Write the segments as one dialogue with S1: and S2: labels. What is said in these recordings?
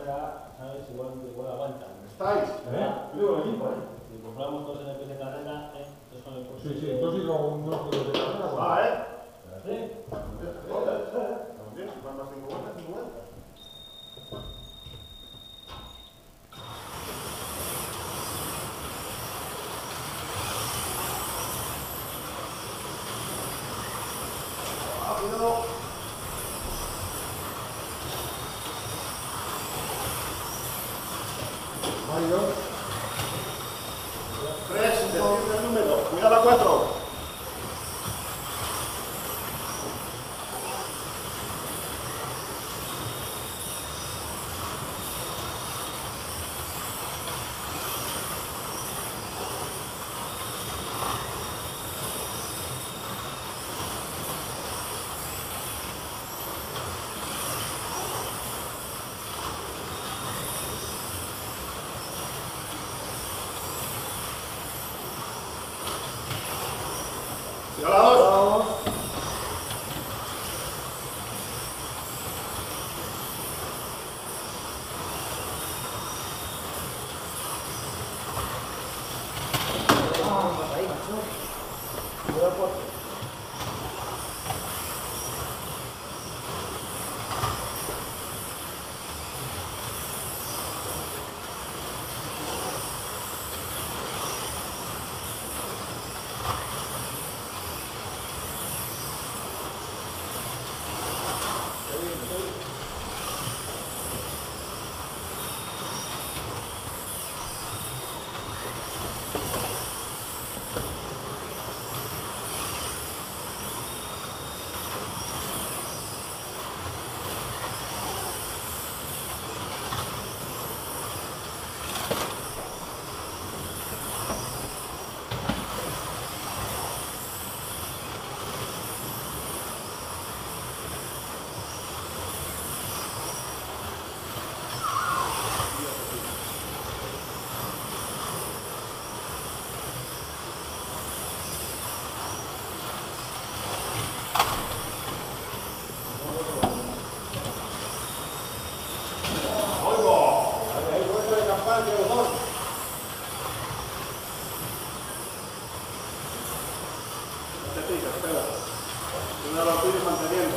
S1: carrera, ¿sabes? Igual aguantan.
S2: ¿Estáis? Yo digo el equipo,
S1: Si compramos dos NPs de carrera, entonces con el coche.
S2: Sí, entonces digo unos de carrera.
S1: ¿Sí?
S2: ¿Van más 5 vueltas? 5 vueltas. Cuidado. Ahí dos. 3, el número. Cuidado a 4. Cuidado.
S3: Ahí, macho.
S2: Cuidado a 4. Una lo tuyo manteniendo.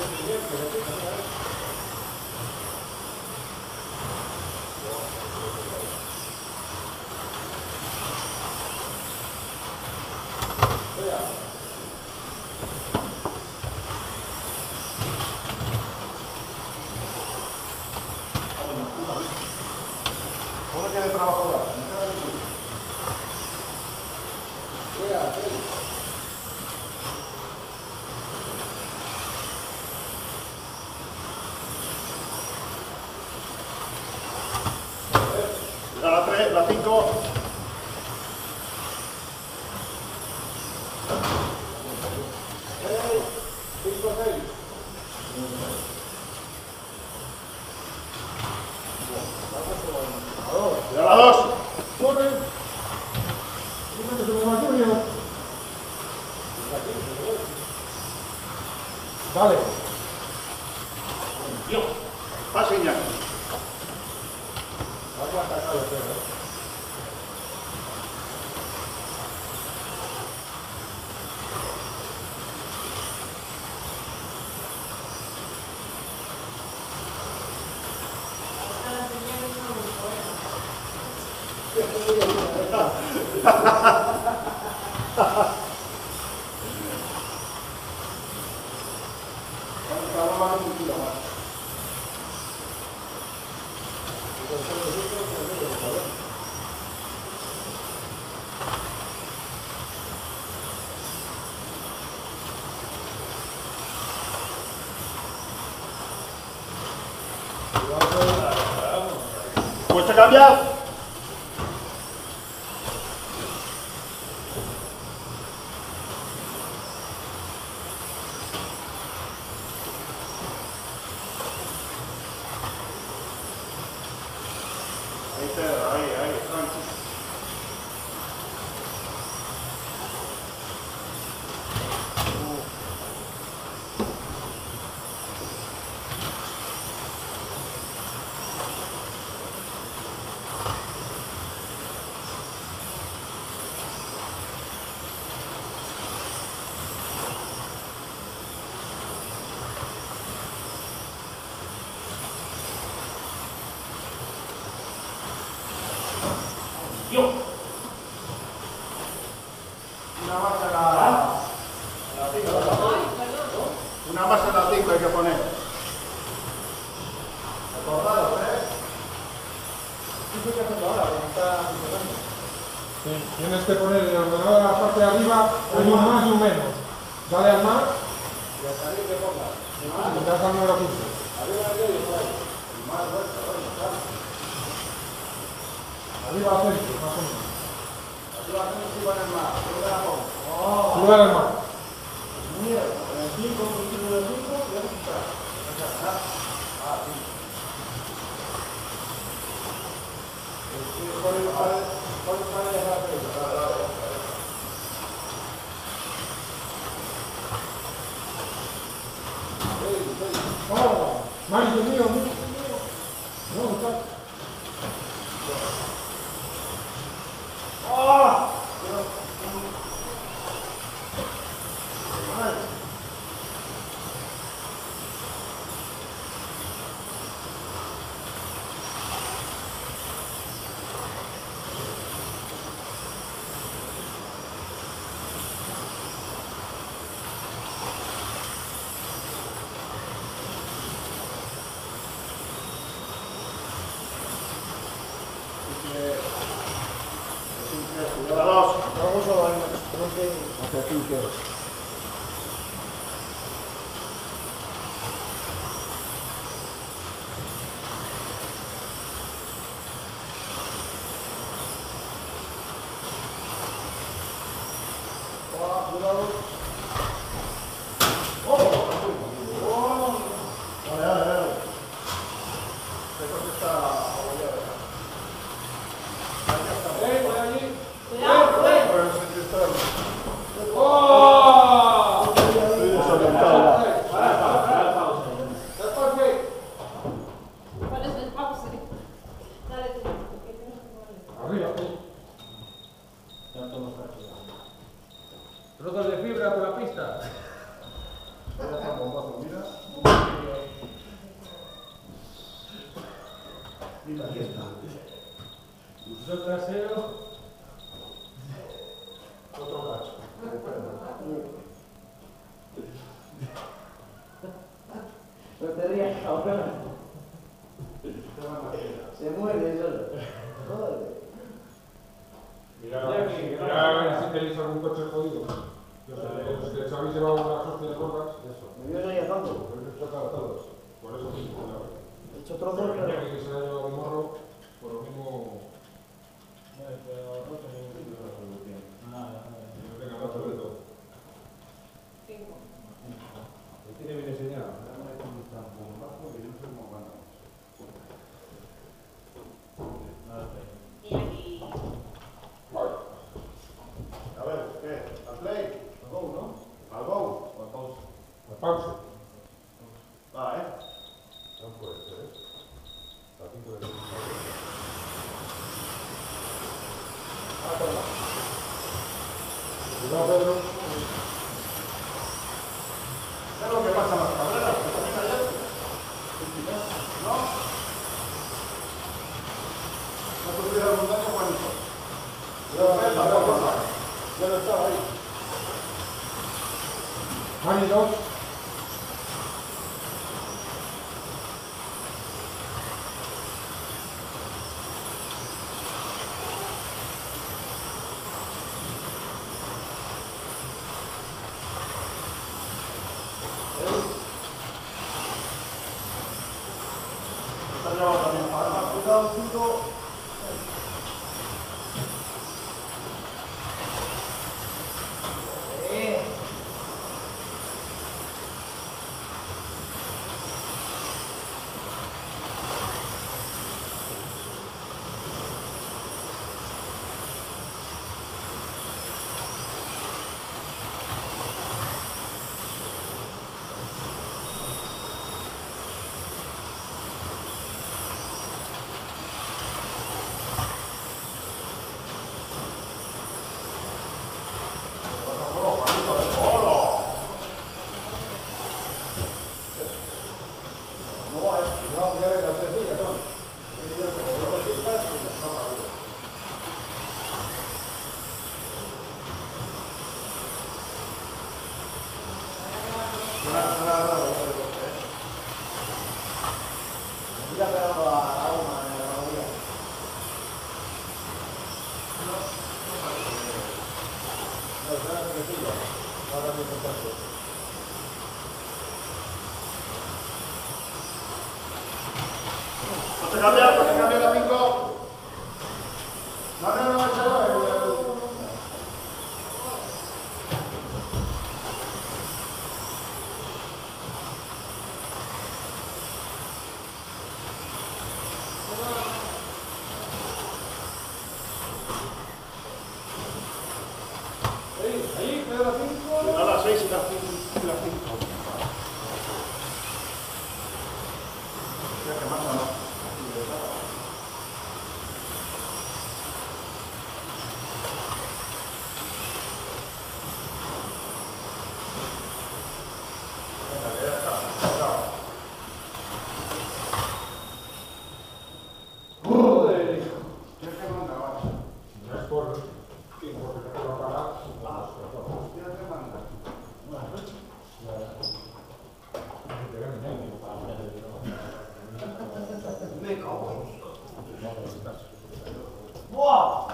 S2: ¿Cómo tiene trabajo ahora? La 3, la 5. La 2. Corre. Vale. Dios. Pasa Iñaki. Pues se cambia. Ahí, tranqui. Acordaros, ¿Qué hay que hacerlo ahora? Porque está funcionando.
S3: Sí, tienes que poner el ordenador en la parte de arriba, hay un más y un menos. Dale al más
S2: Y al salir que ponga.
S3: y das al número 15.
S2: Arriba de ellos, por ahí. El más vuelta, claro.
S3: Arriba al centro, más o menos.
S2: Arriba hacemos si van el más. ¿Dónde la pongo?
S3: Tú dale al más.
S2: Mierda, con el 5, con el 5 del 5, voy a quitar. Ah, sí. ¿Cuál es la película?
S3: ¡Oh! Mario, mío! No, está.
S2: ¡Ah!
S3: Trozos de fibra por la pista.
S2: Mira, aquí está.
S3: Uso trasero. Otro cacho.
S4: No te rías, cabrón. Se muere solo. Joder.
S3: Mira a ver si tenéis algún coche jodido. Los que os habéis llevado una hostia de gordas, eso.
S4: Me vio ahí atando.
S3: Por eso choca a todos. Por eso mismo, claro.
S4: He hecho trozos, pero...
S3: Que se ha llevado el morro, por lo mismo...
S1: Pero no tengo ningún solución. Nada,
S3: No tenga más sobre todo.
S1: 5.
S3: ¿Lo tiene bien enseñado?
S1: Y aquí.
S2: A ver, ¿qué? ¿Al play?
S1: Al go, ¿no?
S2: ¿Al go?
S1: O al pause.
S3: La pausa.
S2: Va,
S3: No puede ser, ¿eh? A 5 de Cuidado, Pedro.
S2: ¿Sabes lo que pasa en las carreras? Que también hay esto. ¿No? No te olvides la montaña, Juanito. Ya lo estaba ahí.
S3: Mani 2.
S2: Está llevado también. Ahora, cuidado, punto.
S4: pegando a una en la categoría.
S2: No te cambia la 5. No, échalo.
S3: Ahí, me da la 5.
S2: A las 6 y la 5. Ya que más no.
S4: Me cago. ¡Buah!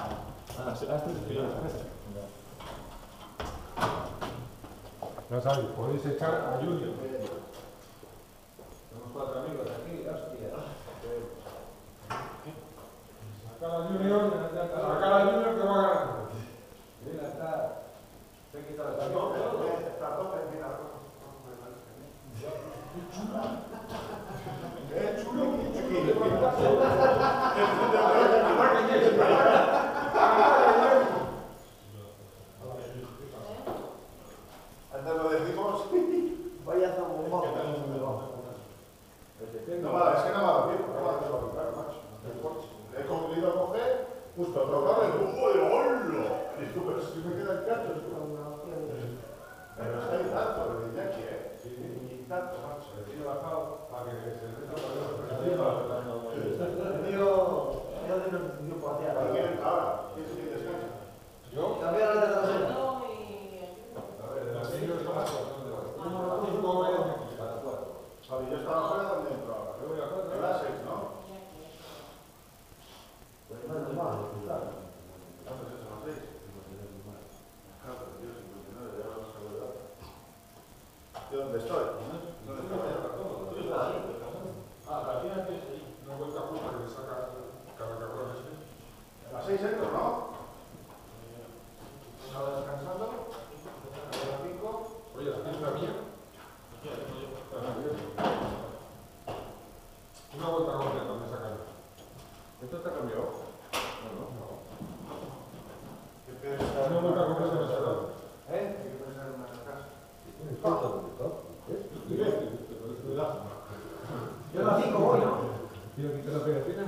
S3: Ya sabéis, podéis echar a Junior.
S5: Tenemos 4 amigos aquí, hostia.
S3: Sacar a Junior que va a ganar.
S5: Mira, está. Se ha quitado el
S2: Antes lo decimos.
S4: Vaya zambomba.
S2: Es que no me ha dado tiempo, claro, macho. He concluido a coger, justo a tocar el rumbo de ¡hola! Y tú, pero si me queda el cacho, es como una hostia de... Pero está ahí tanto, lo de Iñaki, ni tanto, macho.
S3: El tío bajado para que se meta para
S4: El tío de una institución parcial.
S2: Ahora, ¿quién se quiere descansar?
S3: yo,
S4: Cambia la trasera.
S3: a ver, el anillo está más número 5 es cada 4.
S2: Vale, yo estaba fuera donde entro ahora.
S3: Yo voy a 4.
S2: En las 6, ¿no?
S4: Pues no es normal, claro.
S2: ¿Cuántas es a las 6? Claro, yo 59, ya lo saco de edad. ¿De dónde estoy? ¿Dónde estoy?
S3: Una vuelta justa que le saca cada cabrón este.
S2: A las 6 entro, ¿no? Estaba descansando. A las 5.
S3: Oye, ¿aquí es la mía? Una vuelta completa me saca.
S2: ¿Esto está cambiado? No. ¿Qué te
S3: Una vuelta completa me saca.
S2: ¿Eh? ¿Qué pensar en una casa?
S4: Yo a las 5 voy, ¿no?
S3: Quiero quitar la pegatina.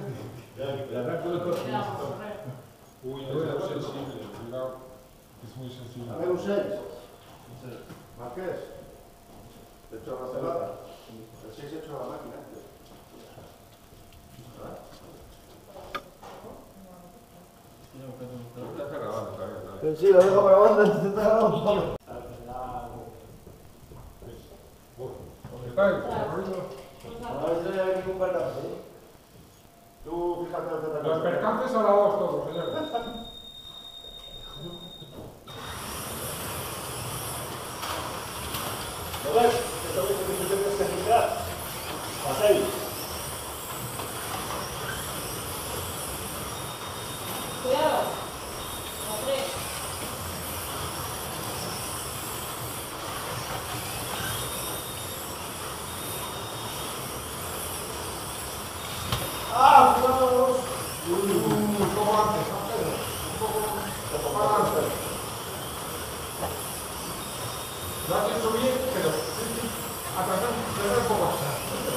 S3: Uy, es muy sensible, cuidado. Es muy sensible.
S2: A ver, un 6. Marqués. He hecho la pelota. El 6 he hecho la máquina.
S3: Está grabando todavía.
S4: Pero sí, lo dejo grabando, entonces está grabando.
S3: ¿Dónde estáis?
S4: A ver si no hay ningún percance, ¿eh?
S2: Tú fíjate lo que te
S3: Los percances a la 2 todos, señores.
S1: ¿Lo ves? Esto es lo que te tienes que fijar. A 6.
S6: Cuidado. A 3.
S4: ¡Ah! ¡Cuidado!
S3: Un poco antes, San Pedro. Un poco más antes. Lo has hecho bien, pero atrasar un poco atrás.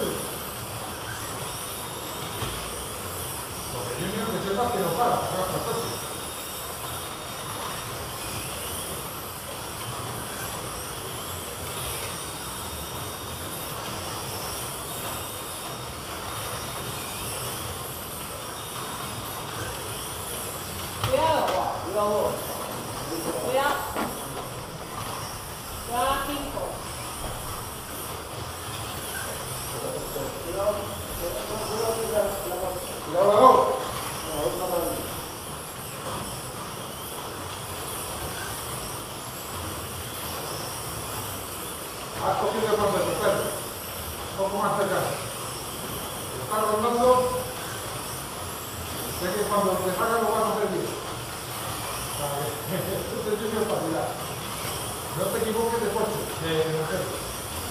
S3: Porque Junior que sepa que no para, que va a tratarse.
S6: Cuidado.
S4: ¡Cuidado!
S6: Cuidado. Ya 5.
S4: ¡Cuidado! ¡Cuidado!
S3: Has cogido el concepto, Pedro. Un poco más cerca. Está rondando. Sé que cuando te salga lo vas a hacer bien. Esto es de facilidad. No te equivoques de coche, de mujer.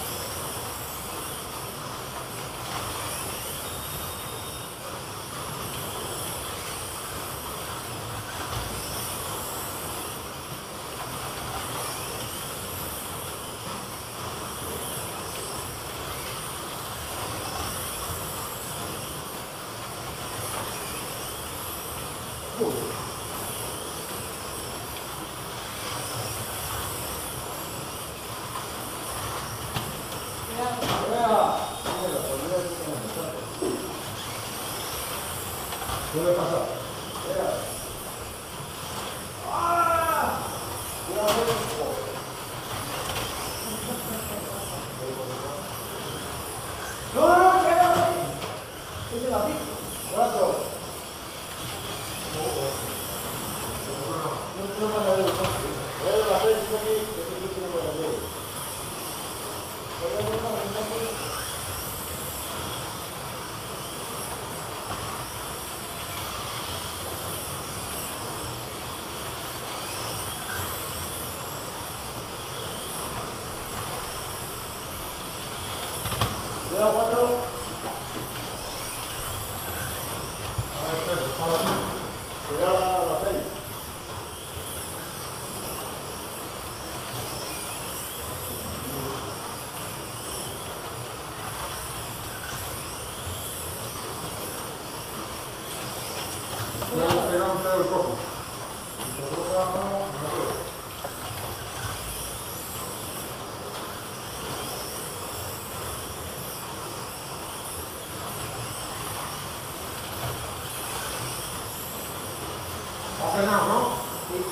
S3: Puede pasar. Ha frenado, ¿no? Sí.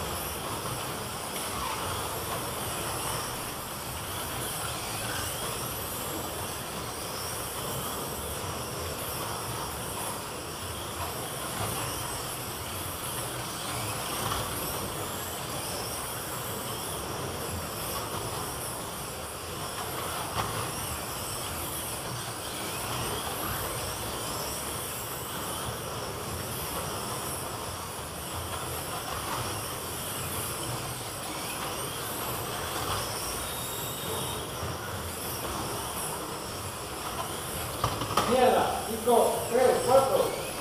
S4: Mierda, 5, 3, 4.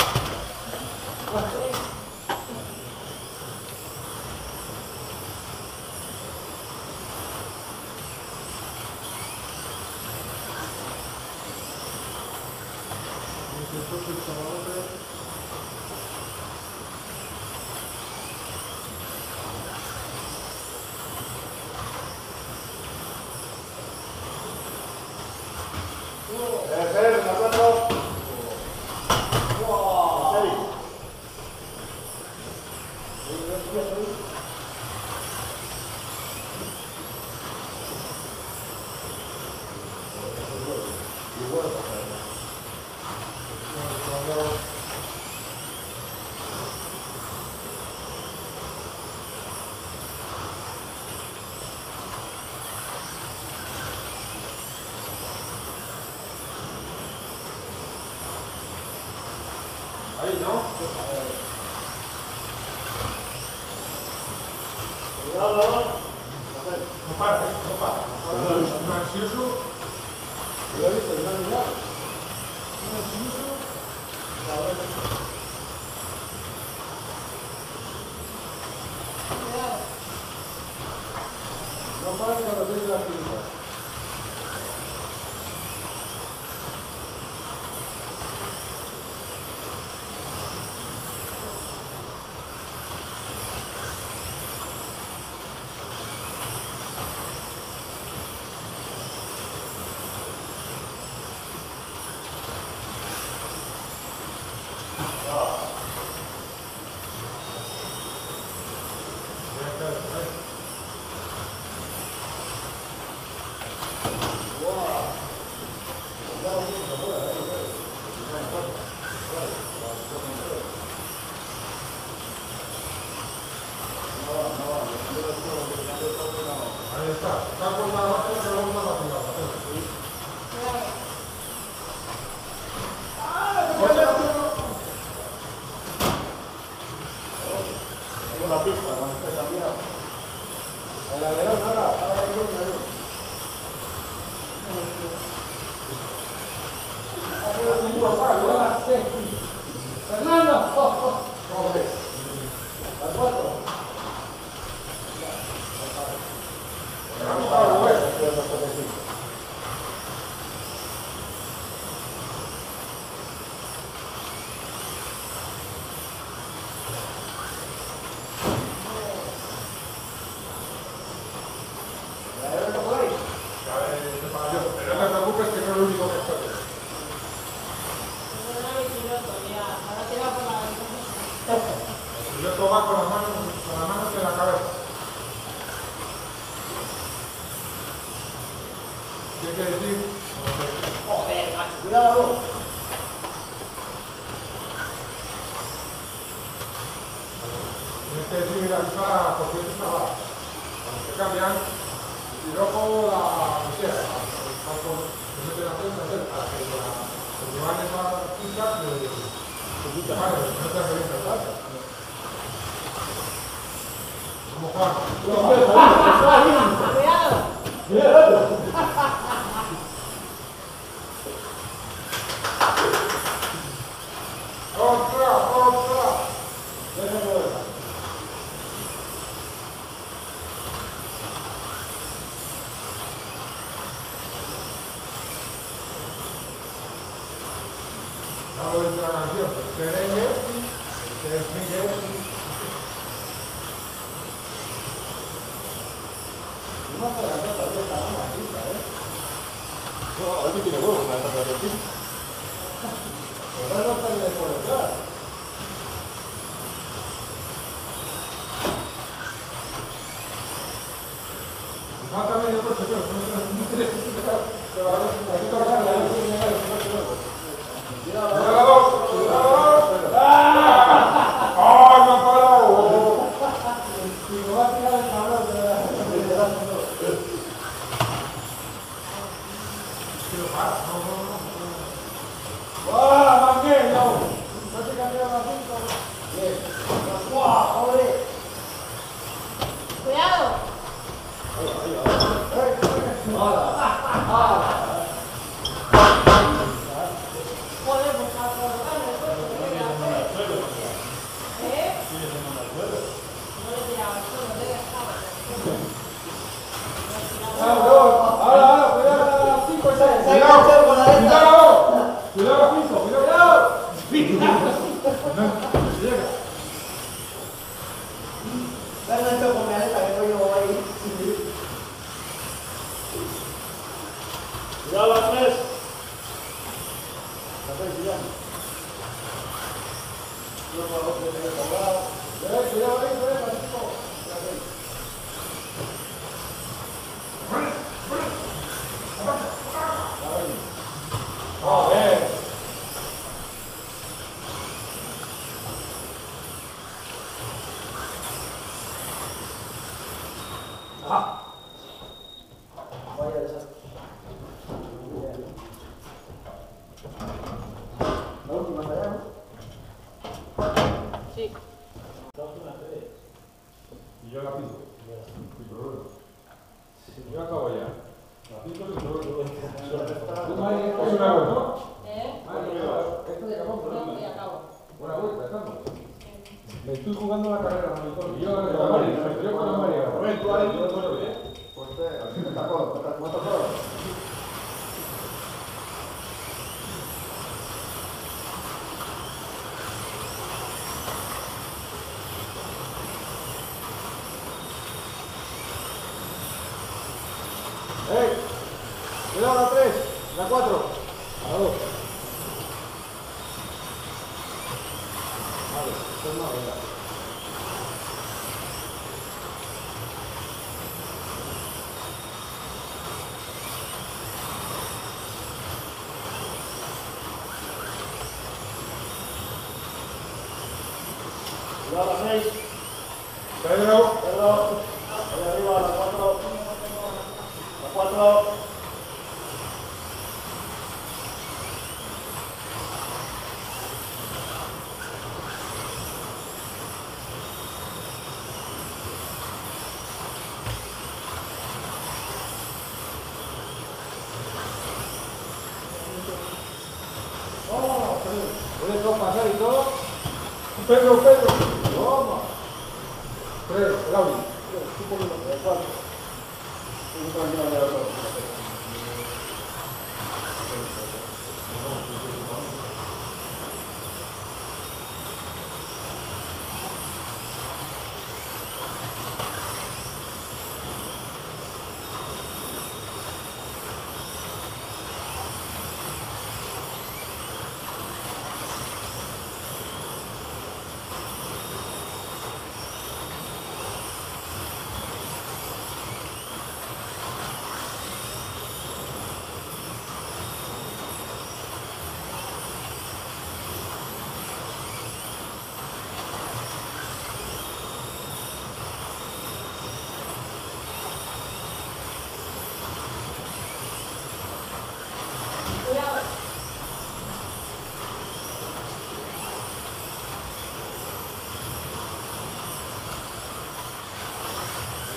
S3: Ahí, ¿no? No pare, no pare. Un ansioso.
S4: Lo he visto, no he mirado.
S3: Un ansioso.
S4: No para cuando ves la pinta.
S3: Esto va con las manos en la cabeza. ¿Qué quiere decir?
S1: Joder, macho, cuidado.
S3: Tienes que decir, mira, está porque esta va. Cuando se cambian, y luego la pusera, cuando se mete la prensa, para que van esas pistas de vale, no te revientas tanto. Como Juan.
S6: Cuidado.
S3: ¡Otra!
S4: Déjame ver.
S3: Hago de la canción, merengue, que es Miguel.
S4: No se la nota de esta mano aquí, ¿sabes?
S2: No, a ver si tiene huevos, me vas a hacer aquí.
S4: Pero no está ni de por detrás.
S3: Falta medio coche, pero no te va a dar. Aquí toca la ¡Cuidado! ¡Ah! ¡Me ha parado!
S4: Si me va a tirar el cabrón, te va a ¡guau! ¡Más bien! ¡No! ¡No te cambiaron la cinta! ¡Bien! ¡Guau! ¡Joder!
S6: Cuidado. Joder, pues a colocarle el coche, que venga, ¿eh? No le tiraba al suelo, le dejaba.
S4: Ahora, cuidado a las 5 y 6.
S3: ¡Cuidado, Pinto! ¡Cuidado!
S1: Dale esto con mi aleta que voy yo ahí. Cuidado las tres.
S4: Cuidado ahí,
S1: Vaya desastre. La última tarea, ¿no?
S6: Sí.
S1: La última tarea.
S3: Y yo la pido. Yo acabo ya. La pido y luego es una vuelta, ¿no?
S6: ¿Eh?
S3: Esto ya acabó,
S6: No, ya acabo.
S3: Una vuelta, estamos. Me estoy jugando la carrera, y yo con la María. Rubén, tú ahí, yo todo bien.
S2: Pues así me sacó, ¿cuántas horas?
S4: Cuidado la 3, la 4, la 2. Vale, pues no, venga.
S1: Cuidado las 6.
S3: Pedro.
S1: Ahí arriba, la 4. La 4.
S4: ¿Puedes todo pasar y todo?
S3: Pedro.
S4: Toma.
S3: Pedro, Gaby.
S4: Tú pones la 4. Un tranquilo de la 2.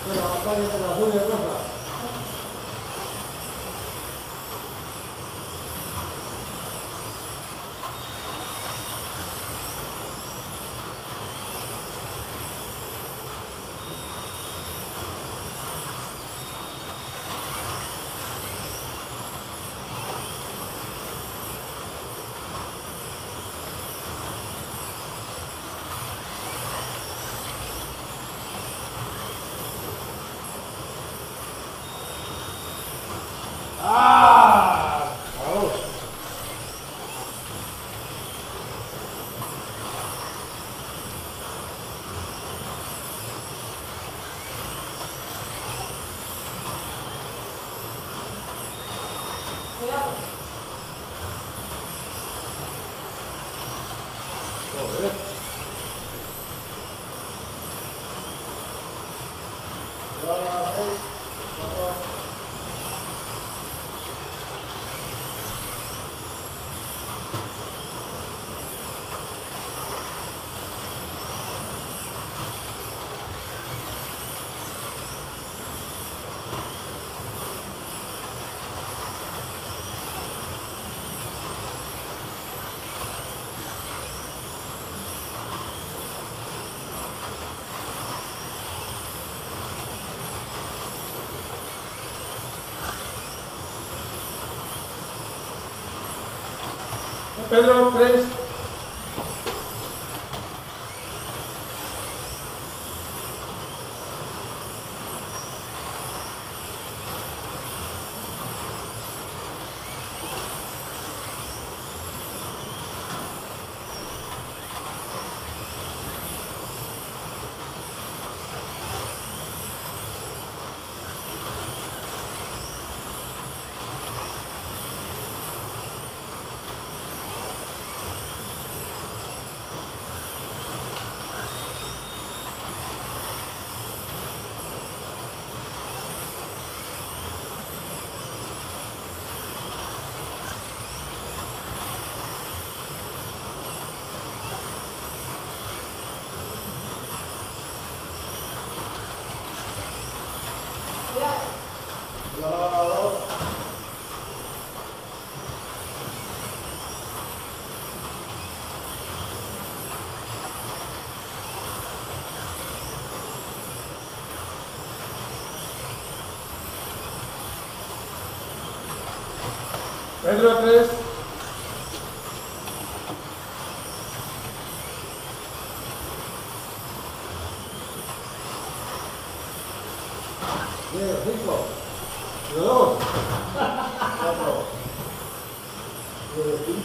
S4: la batalla entre azul y rosa. ¡Ah! ¡Vamos!
S6: Cuidado.
S4: Joder. Pedro, 3. Pedro, 3. Bien, 5. 2. 4. 5.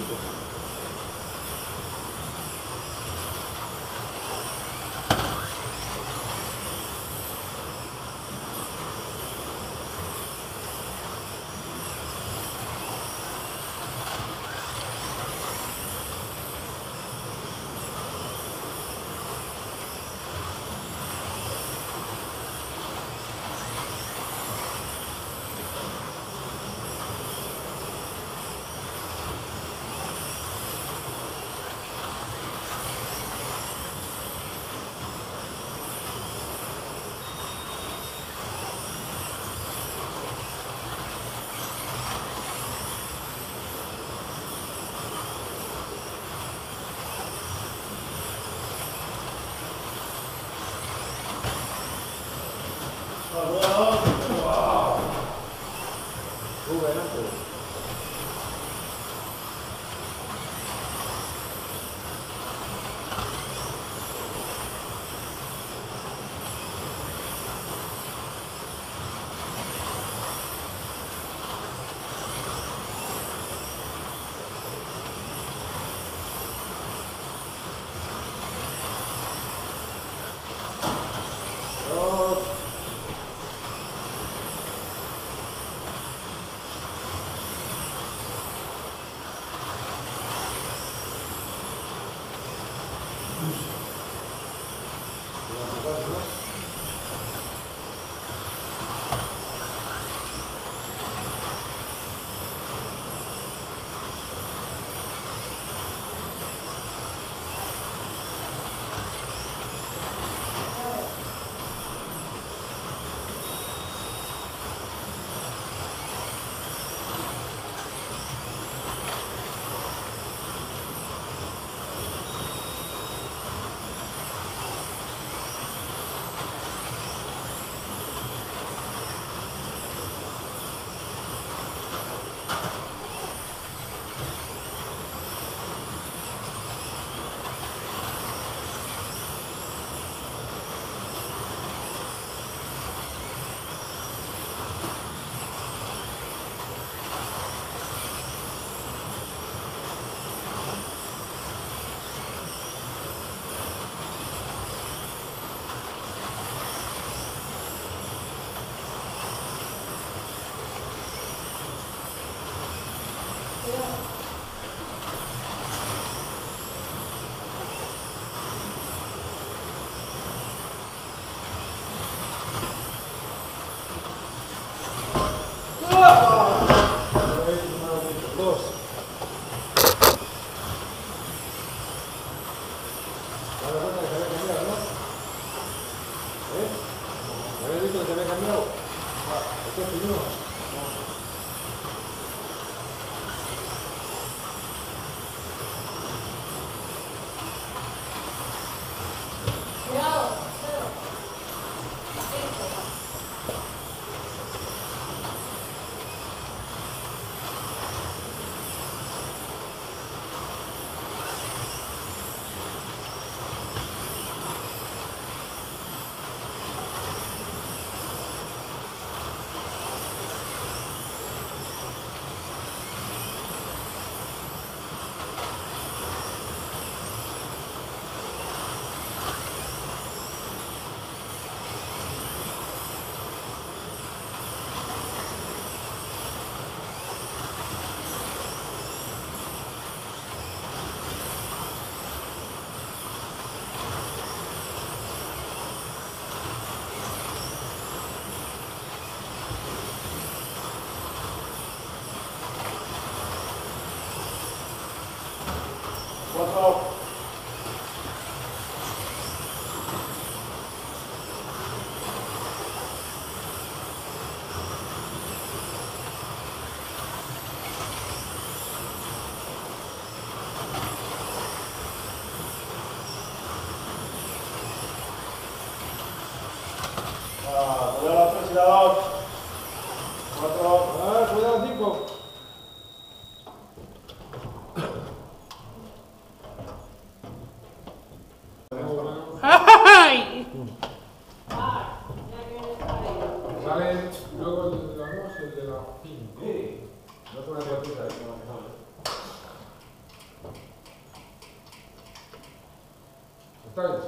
S3: ¿Estáis?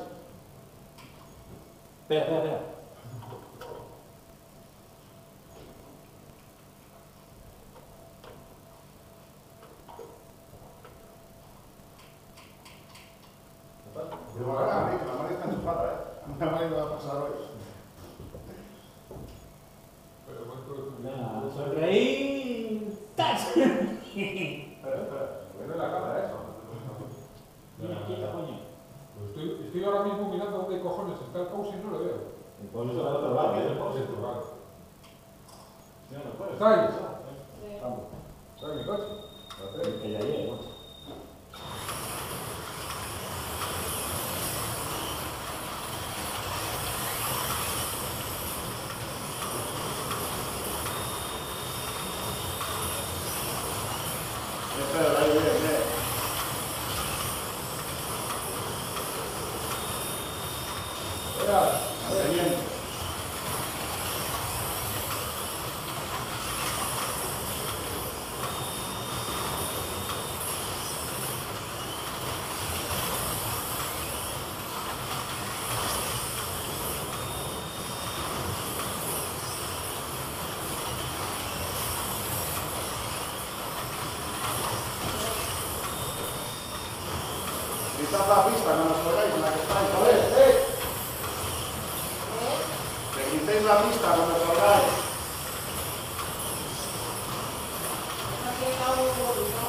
S1: Espera.
S2: Digo, ahora, que la madre está enchufada, ¿eh? La madre no va a pasar hoy.
S3: Pero cuento de tu
S1: Venga, sonreí. ¡Tas!
S5: Espera. Viene la cara eso.
S1: Mira, quita, coño.
S3: Pues estoy ahora mismo mirando dónde cojones está el pause y no lo veo.
S1: Pues eso va a otro lado.
S3: Vale.
S1: No, no puedes.
S3: ¿Estáis?
S6: Sí.
S5: Vamos.
S3: ¿Está en mi coche?
S1: Que ya llegue, ¿no?
S2: Espera, ahí, bien.
S5: Espera.
S2: Teniente. Quizás la pista, no nos colgáis en la que estáis, ¿sabes? Que quitéis la pista cuando colgáis.
S6: Aquí está un móvil, ¿no?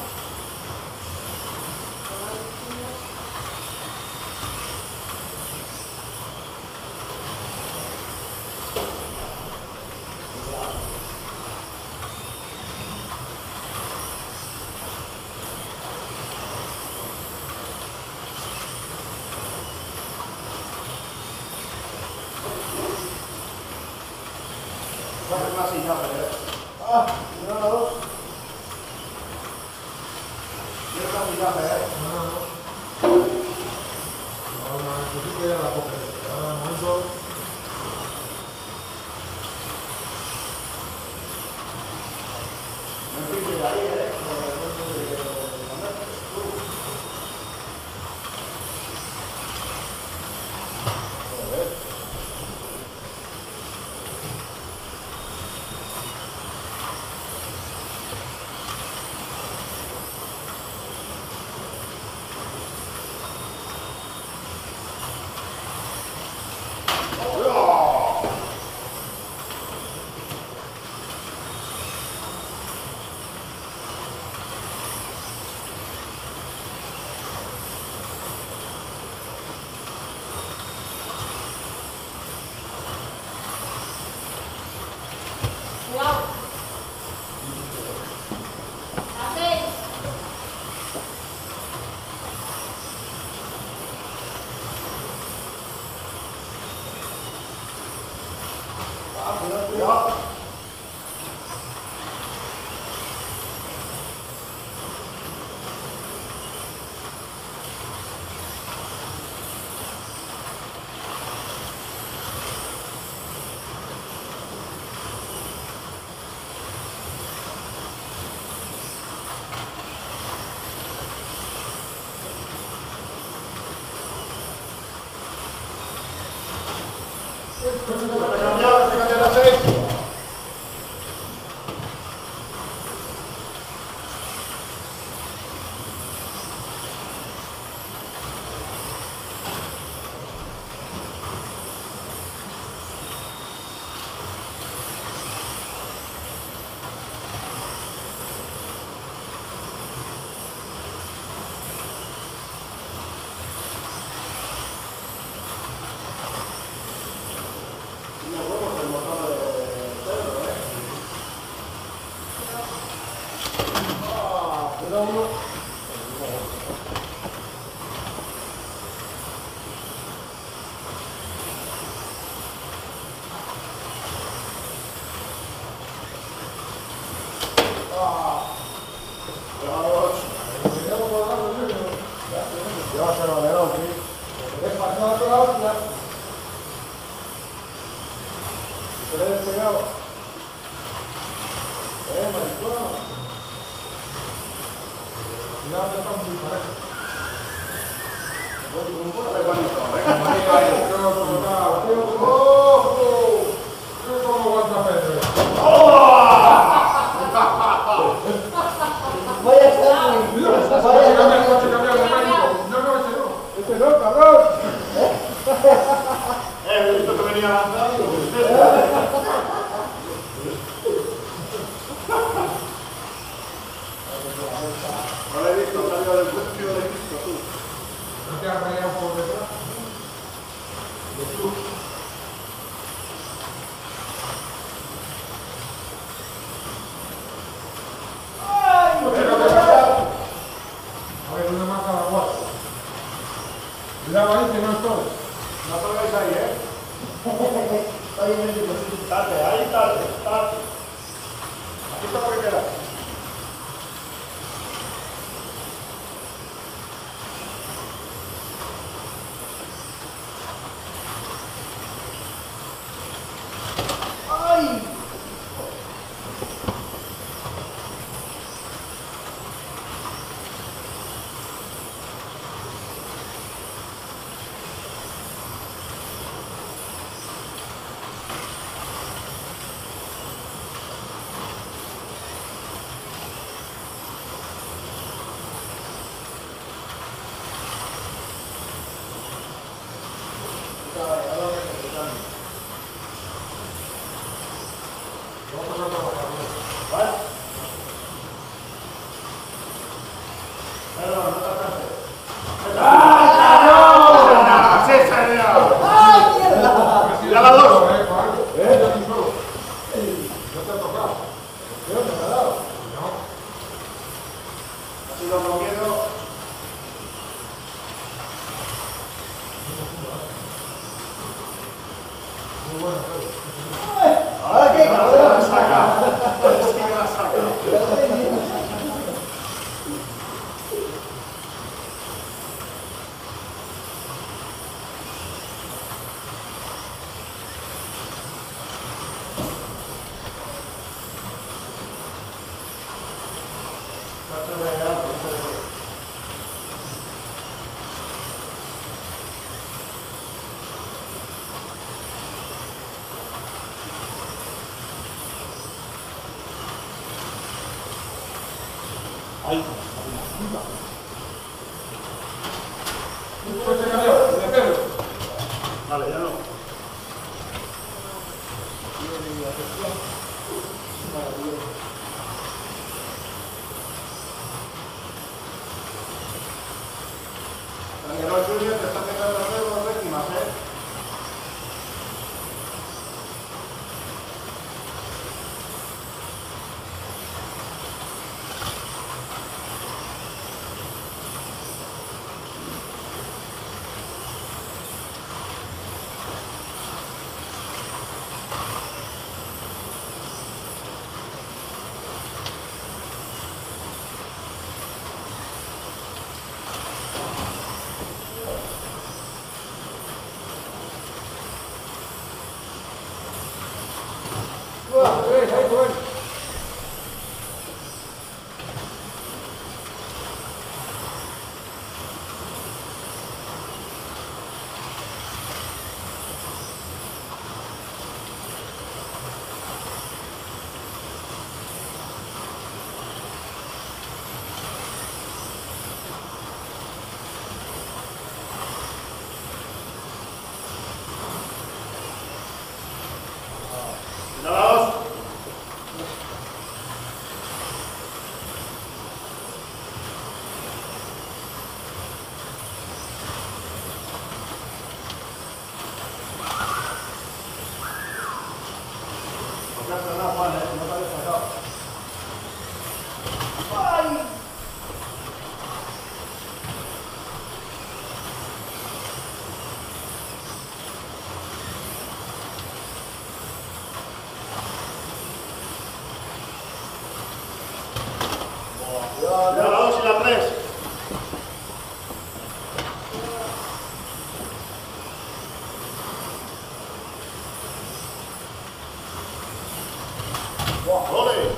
S2: Coges una silla, ¿eh? Ah, una, dos. Tienes una silla, ¿eh?
S3: Ahora, pues sí que ya la coge. Ahora, un momento.
S2: No empieces ahí, ¿eh?
S6: Cuidado. ¡Hacéis!
S2: Cuidado. Se cambió la 6. Llévaselo, León, sí.
S3: ¿Querés pasar a otra hostia?
S2: Se le he despegado. Maricón.
S3: Cuidado, que está muy parejo.
S2: Voy con un poco de bonito. He visto que venía avanzando. No lo he visto, salió del puesto y no lo he visto tú.
S3: ¿No te has rayado por detrás? A ver, una más a la guarda. Cuidado ahí que no es todo.
S2: No te lo veis ahí, ¿eh?
S1: Tarde, ahí tarde, tarde.
S2: Aquí está lo que queda.
S1: Ahí.
S2: Vale, ya no. Daniel Junior te está pegando dos décimas, ¿eh? La 2 y la 3. ¡Ole!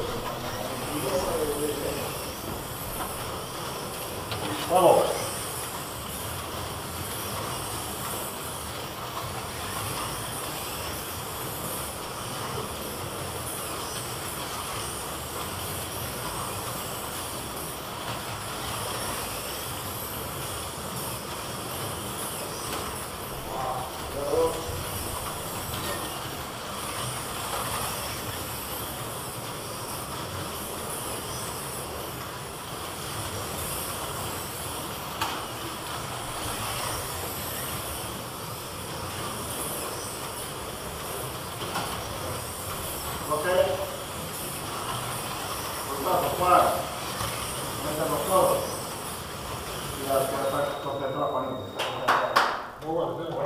S2: Vamos. Ok. Soltados, Juan. Mételos todos. Y ya está concentrado, Juanito.
S3: Muy bueno,